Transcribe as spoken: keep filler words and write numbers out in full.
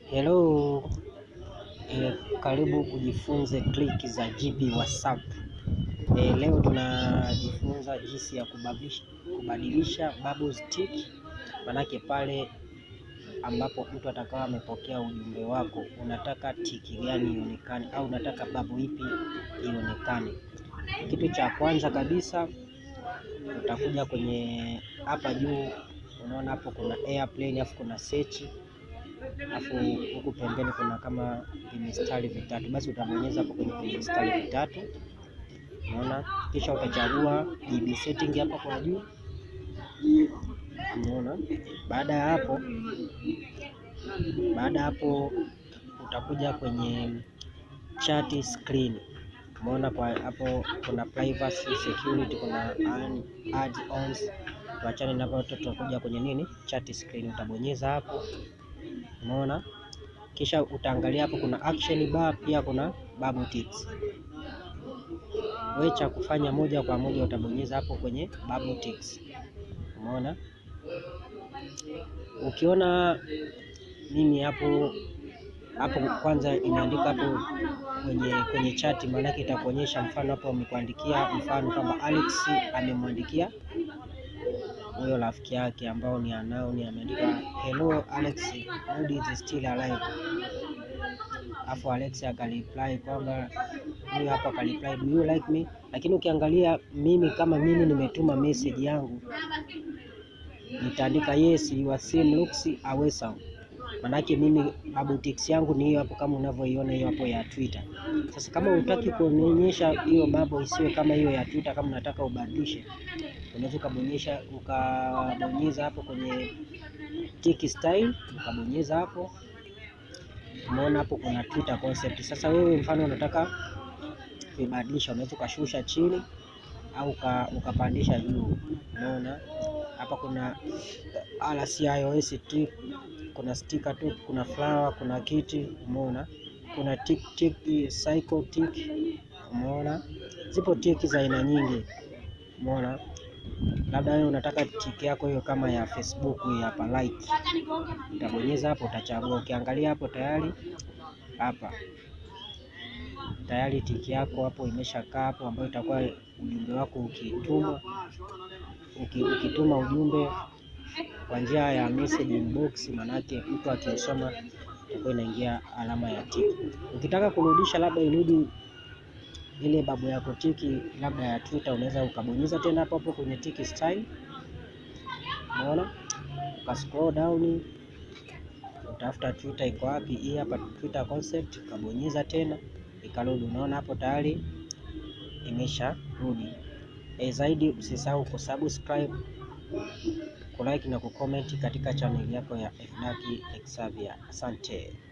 Hello, e, karibu kujifunze triki za G B WhatsApp. E, leo tunajifunza jinsi ya kubadilisha, kubadilisha bubbles tick, manake pale ambapo mtu atakawa amepokea ujumbe wako unataka tiki gani ionekane au unataka bubble ipi ionekane. Kitu cha kwanza kabisa utakuja kwenye hapa juu, unaona hapo kuna airplane afu kuna search, afu huku pembeni kuna kama vimistari vitatu. Basi utabonyeza hapo kwenye vimistari vitatu, unaona, kisha utachagua G B setting hapa kwa juu, unaona. Baada ya hapo baada hapo utakuja kwenye chat screen, umeona. Kwa hapo kuna privacy, security, kuna add-ons. Tuachane na hapo, tutakuja kwenye nini, chat screen. Utabonyeza hapo, umeona. Kisha utaangalia hapo kuna action bar, pia kuna bubble ticks. Wewe cha kufanya moja kwa moja utabonyeza hapo kwenye bubble ticks, umeona. Ukiona mimi hapo hapo kwanza imeandika hapo kwenye kwenye chat, maana yake itakuonyesha mfano hapo amekuandikia, mfano kama Alex amemwandikia huyo rafiki yake ambao ni anao ni ameandika hello Alex, mood is still alive. Afu Alex akaliply kwamba huyo hapa akaliply do you like me. Lakini ukiangalia mimi kama mimi nimetuma message yangu, nitaandika yes your sim looks awesome. Manake mimi bubble ticks yangu ni hiyo hapo kama unavyoiona hiyo hapo ya Twitter. Sasa kama unataka kuonyesha hiyo bubble isiwe kama hiyo ya Twitter, kama unataka ubadilishe, unaweza ukabonyesha ukabonyeza hapo kwenye tick style, ukabonyeza hapo, umeona hapo kuna Twitter concept. Sasa wewe mfano unataka kuibadilisha, unaweza ukashusha chini au ukapandisha juu, umeona. Hapa kuna R C I O S tick, kuna sticker tu, kuna flower, kuna kiti, umeona. Kuna tick tick cycle tick, umeona. Zipo tick za aina nyingi, umeona. Labda wewe unataka tick yako hiyo kama ya Facebook hii hapa like, utabonyeza hapo, utachagua. Ukiangalia hapo tayari hapa tayari tiki yako hapo imeshakaa hapo, ambayo itakuwa ujumbe wako ukituma ukituma ujumbe kwa njia ya message inbox, manake mtu akisoma itakuwa inaingia alama ya tiki. Ukitaka kurudisha labda irudi ile babu yako tiki labda ya Twitter, unaweza ukabonyeza tena hapo hapo kwenye tiki style, unaona, uka scroll down utafuta Twitter iko wapi, hii hapa Twitter concept, ukabonyeza tena ikarudi, unaona hapo tayari imesha rudi. E, zaidi usisahau kusubscribe, kulike na kucomment katika channel yako ya F D A K Xavier. Asante.